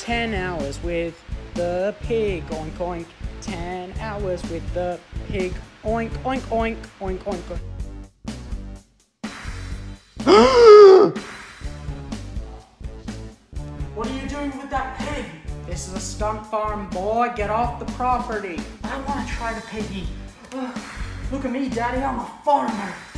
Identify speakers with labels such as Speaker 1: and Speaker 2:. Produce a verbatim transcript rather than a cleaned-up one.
Speaker 1: ten hours with the pig, oink oink. ten hours with the pig, oink oink oink, oink oink oink.
Speaker 2: What are you doing with that pig?
Speaker 1: This is a stunt farm, boy. Get off the property.
Speaker 2: I want to try the piggy. Ugh, look at me, Daddy, I'm a farmer.